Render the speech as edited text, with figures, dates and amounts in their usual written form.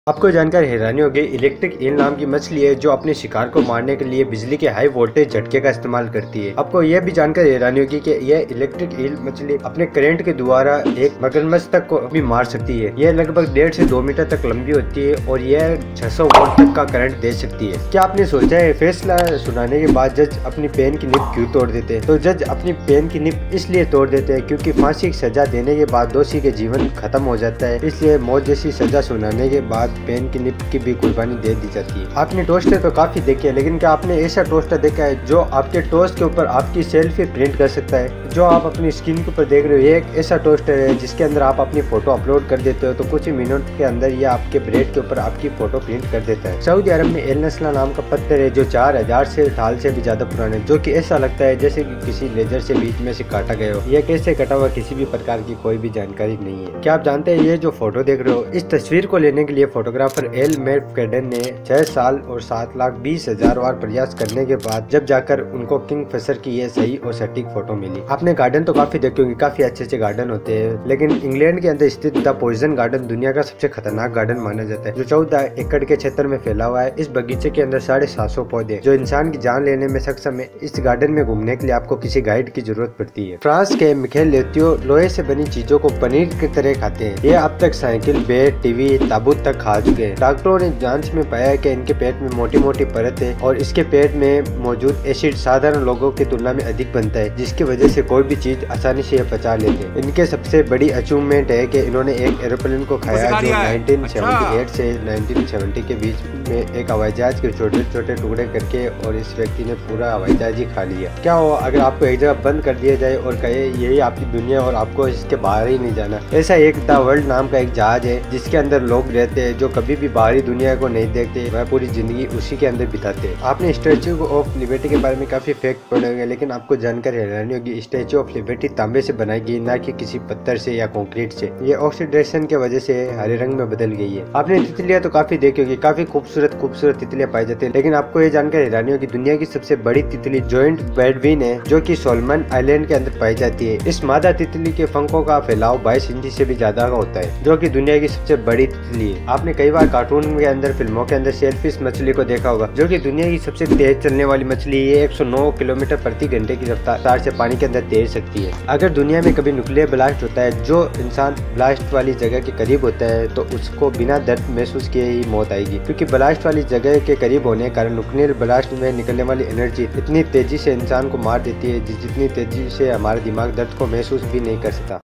आपको जानकर हैरानी होगी, इलेक्ट्रिक ईल नाम की मछली है जो अपने शिकार को मारने के लिए बिजली के हाई वोल्टेज झटके का इस्तेमाल करती है। आपको यह भी जानकर हैरानी होगी कि यह इलेक्ट्रिक ईल मछली अपने करंट के द्वारा एक मगरमच्छ तक को भी मार सकती है। यह लगभग 1.5 से 2 मीटर तक लंबी होती है और यह 600 वोल्ट तक का करंट दे सकती है। क्या आपने सोचा है फैसला सुनाने के बाद जज अपनी पेन की निब क्यों तोड़ देते हैं? तो जज अपनी पेन की निब इसलिए तोड़ देते हैं क्योंकि फांसी की सजा देने के बाद दोषी के जीवन खत्म हो जाता है, इसलिए मौत जैसी सजा सुनाने के बाद पेन की निब की भी कुर्बानी दे दी जाती है। आपने टोस्टर तो काफी देखे हैं, लेकिन क्या आपने ऐसा टोस्टर देखा है जो आपके टोस्ट के ऊपर आपकी सेल्फी प्रिंट कर सकता है? जो आप अपनी स्क्रीन के ऊपर देख रहे हो, ये एक ऐसा टोस्टर है जिसके अंदर आप अपनी फोटो अपलोड कर देते हो तो कुछ ही मिनट के अंदर ये आपके ब्रेड के ऊपर आपकी फोटो प्रिंट कर देता है। सऊदी अरब में एल नस्ला नाम का पत्थर है जो 4000 साल से भी ज्यादा पुराना है, जो कि ऐसा लगता है जैसे कि किसी लेजर से बीच में से काटा गया हो। यह कैसे कटा हुआ किसी भी प्रकार की कोई भी जानकारी नहीं है। क्या आप जानते हैं ये जो फोटो देख रहे हो, इस तस्वीर को लेने के लिए फोटोग्राफर एल मैकफेडन ने 6 साल और 7,20,000 बार प्रयास करने के बाद जब जाकर उनको किंगफिशर की ये सही और सटीक फोटो मिली। आपने गार्डन तो काफी देखे होंगे, काफी अच्छे गार्डन होते हैं, लेकिन इंग्लैंड के अंदर स्थित द पॉइजन गार्डन दुनिया का सबसे खतरनाक गार्डन माना जाता है, जो 14 एकड़ के क्षेत्र में फैला हुआ है। इस बगीचे के अंदर 750 पौधे जो इंसान की जान लेने में सक्षम है। इस गार्डन में घूमने के लिए आपको किसी गाइड की जरूरत पड़ती है। फ्रांस के मिखेल लेतियो लोहे से बनी चीजों को पनीर की तरह खाते हैं। ये अब तक साइकिल, बेड, टीवी, ताबूत तक खा चुके हैं। डॉक्टरों ने जांच में पाया कि इनके पेट में मोटी मोटी परत है और इसके पेट में मौजूद एसिड साधारण लोगों की तुलना में अधिक बनता है, जिसकी वजह से कोई भी चीज आसानी से पचा लेते हैं। इनके सबसे बड़ी अचीवमेंट है कि इन्होंने एक एरोप्लेन को खाया जो 1978 से 1970 के बीच में एक हवाई जहाज के छोटे छोटे टुकड़े करके, और इस व्यक्ति ने पूरा हवाई जहाज ही खा लिया। क्या हो अगर आपको एक जगह बंद कर दिया जाए और कहे यही आपकी दुनिया और आपको इसके बाहर ही नहीं जाना? ऐसा एक द वर्ल्ड नाम का एक जहाज है जिसके अंदर लोग रहते हैं जो कभी भी बाहरी दुनिया को नहीं देखते, वह पूरी जिंदगी उसी के अंदर बिताते हैं। आपने स्टैच्यू ऑफ लिबर्टी के बारे में काफी फैक्ट पढ़े होंगे, लेकिन आपको जानकर हैरानी होगी, स्टैच्यू ऑफ लिबर्टी तांबे से बनाई गई, ना कि किसी पत्थर से या कंक्रीट से। ये ऑक्सीडेशन के वजह से हरे रंग में बदल गई है। आपने तितलियां तो काफी देखी होगी, काफी खूबसूरत तितलियां पाई जाती है, लेकिन आपको ये जानकर हैरानी होगी, दुनिया की सबसे बड़ी तितली जॉइंट बेडविन है जो कि सोलमन आइलैंड के अंदर पाई जाती है। इस मादा तितली के पंखों का फैलाव 22 इंच से भी ज्यादा का होता है, जो कि दुनिया की सबसे बड़ी तितली है। आपने कई बार कार्टून के अंदर, फिल्मों के अंदर सेलफिश मछली को देखा होगा, जो कि दुनिया की सबसे तेज चलने वाली मछली है। 109 किलोमीटर प्रति घंटे की रफ्तार से पानी के अंदर तैर सकती है। अगर दुनिया में कभी न्यूक्लियर ब्लास्ट होता है, जो इंसान ब्लास्ट वाली जगह के करीब होता है तो उसको बिना दर्द महसूस किए ही मौत आएगी, क्योंकि ब्लास्ट वाली जगह के करीब होने के कारण न्यूक्लियर ब्लास्ट में निकलने वाली एनर्जी इतनी तेजी से इंसान को मार देती है जितनी तेजी से हमारा दिमाग दर्द को महसूस भी नहीं कर सकता।